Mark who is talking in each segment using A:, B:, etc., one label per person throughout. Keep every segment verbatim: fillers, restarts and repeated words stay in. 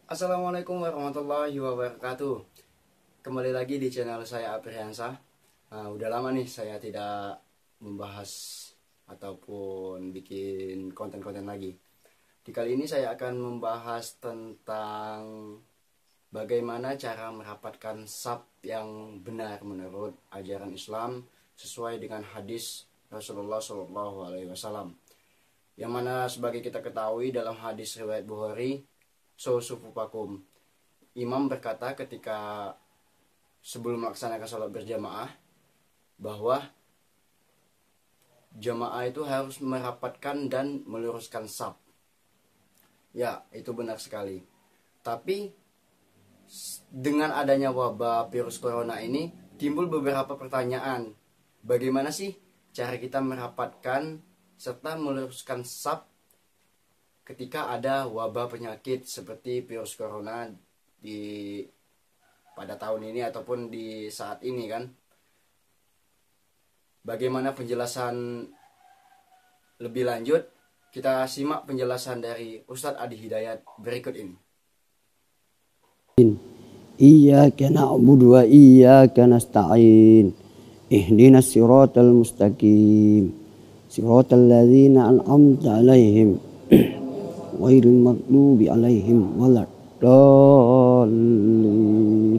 A: Assalamualaikum warahmatullahi wabarakatuh. Kembali lagi di channel saya Apriansa. Nah, udah lama nih saya tidak membahas ataupun bikin konten-konten lagi. Di kali ini saya akan membahas tentang bagaimana cara merapatkan saf yang benar menurut ajaran Islam sesuai dengan hadis Rasulullah shallallahu alaihi wasallam. Yang mana sebagai kita ketahui dalam hadis riwayat Bukhari, so sufufakum, imam berkata ketika sebelum melaksanakan sholat berjamaah bahwa jamaah itu harus merapatkan dan meluruskan saf. Ya, itu benar sekali. Tapi dengan adanya wabah virus corona ini timbul beberapa pertanyaan. Bagaimana sih cara kita merapatkan serta meluruskan saf ketika ada wabah penyakit seperti virus corona di pada tahun ini ataupun di saat ini kan? Bagaimana penjelasan lebih lanjut? Kita simak penjelasan dari Ustadz Adi Hidayat berikut ini.
B: Iyyaka na'budu wa iyyaka nasta'in. Ihdinas siratal mustaqim. Siratal ladzina an'amta 'alaihim ghairil maghdubi 'alaihim waladdallin.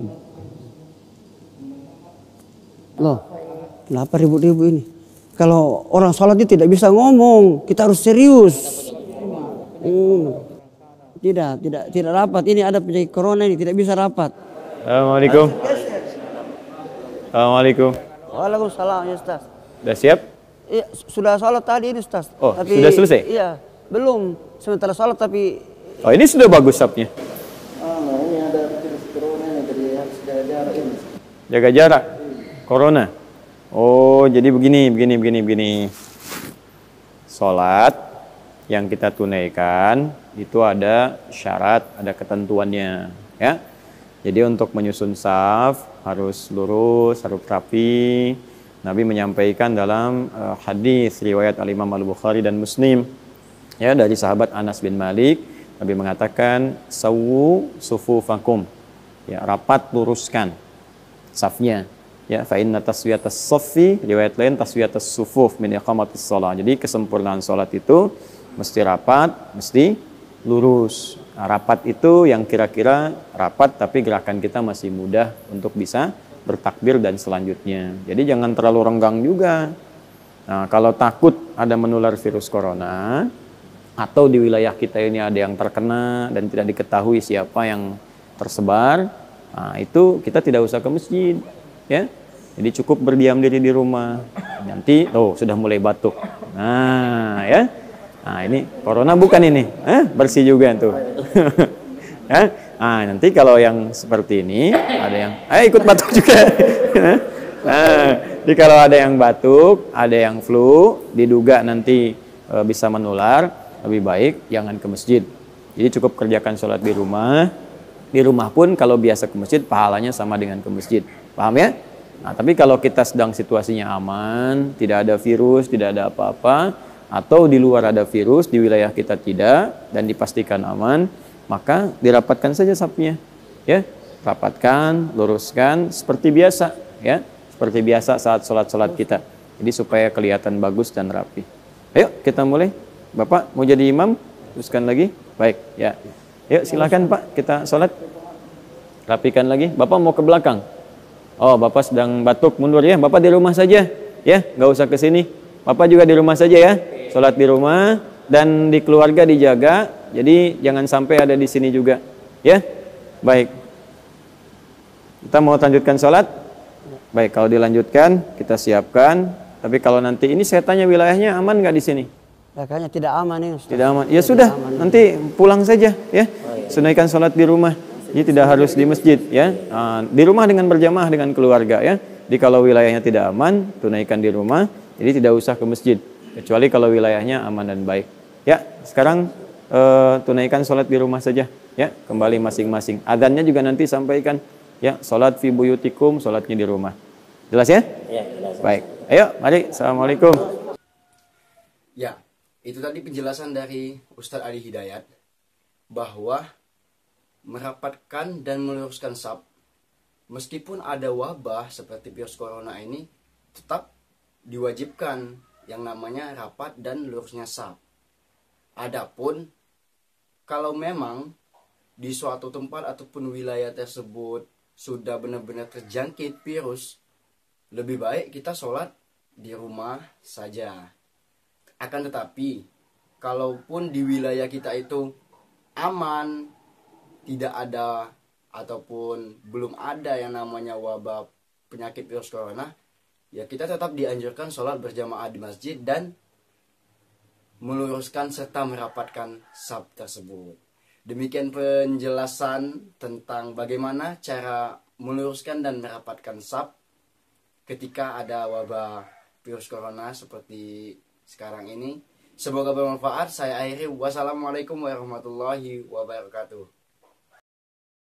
B: Loh, kenapa ribut-ribut ini? Kalau orang sholat itu tidak bisa ngomong, kita harus serius. Hmm. Tidak, tidak, tidak rapat. Ini ada penyakit corona ini, tidak bisa rapat.
C: Assalamualaikum. Assalamualaikum.
B: Waalaikumsalam ya Ustaz.
C: Sudah siap?
B: Iya, sudah sholat tadi ini Ustaz.
C: Oh,
B: tapi,
C: sudah selesai?
B: Iya, belum. Sementara sholat tapi...
C: Oh, ini sudah bagus sapnya.
A: Ah, ini ada virus corona yang jadi harus jaga jarak ini.
C: Jaga jarak. Corona. Oh, jadi begini, begini, begini, begini. Sholat yang kita tunaikan itu ada syarat, ada ketentuannya, ya. Jadi untuk menyusun saf harus lurus, harus rapi. Nabi menyampaikan dalam uh, hadis riwayat Al-Imam Al-Bukhari dan Muslim, ya, dari sahabat Anas bin Malik, Nabi mengatakan sawu sufufakum, ya, rapat luruskan safnya, ya, fa inna taswiyatas saffi, riwayat lain taswiyatas sufuf min iqamatis shalah. Jadi kesempurnaan salat itu mesti rapat, mesti lurus. Nah, rapat itu yang kira-kira rapat tapi gerakan kita masih mudah untuk bisa bertakbir dan selanjutnya. Jadi jangan terlalu renggang juga. Nah, kalau takut ada menular virus corona atau di wilayah kita ini ada yang terkena dan tidak diketahui siapa yang tersebar, nah, itu kita tidak usah ke masjid, ya. Jadi cukup berdiam diri di rumah. Nanti, oh, sudah mulai batuk. Nah, ya. Nah, ini corona bukan ini, eh, bersih juga tuh. Ya? Nah, nanti kalau yang seperti ini ada yang, eh, ikut batuk juga. Nah, jadi kalau ada yang batuk, ada yang flu, diduga nanti e, bisa menular, lebih baik jangan ke masjid. Jadi cukup kerjakan sholat di rumah. Di rumah pun kalau biasa ke masjid, pahalanya sama dengan ke masjid. Paham ya? Nah, tapi kalau kita sedang situasinya aman, tidak ada virus, tidak ada apa-apa, atau di luar ada virus, di wilayah kita tidak, dan dipastikan aman, maka dirapatkan saja safnya, ya, rapatkan, luruskan seperti biasa, ya, seperti biasa saat sholat-sholat kita. Jadi supaya kelihatan bagus dan rapi. Ayo kita mulai. Bapak mau jadi imam? Teruskan lagi. Baik, ya. Yuk silakan Pak, kita sholat. Rapikan lagi. Bapak mau ke belakang. Oh, Bapak sedang batuk, mundur ya. Bapak di rumah saja, ya, nggak usah ke sini. Bapak juga di rumah saja ya. Sholat di rumah dan di keluarga dijaga. Jadi jangan sampai ada di sini juga, ya. Baik. Kita mau lanjutkan sholat. Baik, kalau dilanjutkan kita siapkan. Tapi kalau nanti ini saya tanya wilayahnya aman nggak di sini?
B: Ya, kayaknya tidak aman nih Ustaz.
C: Tidak aman. Ya sudah, nanti pulang saja, ya. Tunaikan sholat di rumah. Jadi tidak harus di masjid, ya. Nah, di rumah dengan berjamaah dengan keluarga, ya. Jadi kalau wilayahnya tidak aman, tunaikan di rumah. Jadi tidak usah ke masjid, kecuali kalau wilayahnya aman dan baik. Ya, sekarang uh, tunaikan sholat di rumah saja, ya, kembali masing-masing. Adzannya juga nanti sampaikan, ya, sholat fi buyutikum, sholatnya di rumah. Jelas ya? Ya, jelas. Baik, ayo, mari. Assalamualaikum.
A: Ya, itu tadi penjelasan dari Ustadz Adi Hidayat bahwa merapatkan dan meluruskan saf. Meskipun ada wabah seperti virus corona ini, tetap diwajibkan yang namanya rapat dan lurusnya saf. Adapun kalau memang di suatu tempat ataupun wilayah tersebut sudah benar-benar terjangkit virus, lebih baik kita sholat di rumah saja. Akan tetapi, kalaupun di wilayah kita itu aman, tidak ada ataupun belum ada yang namanya wabah penyakit virus corona, ya kita tetap dianjurkan sholat berjamaah di masjid dan meluruskan serta merapatkan saf tersebut. Demikian penjelasan tentang bagaimana cara meluruskan dan merapatkan saf ketika ada wabah virus corona seperti sekarang ini. Semoga bermanfaat. Saya akhiri. Wassalamualaikum warahmatullahi wabarakatuh.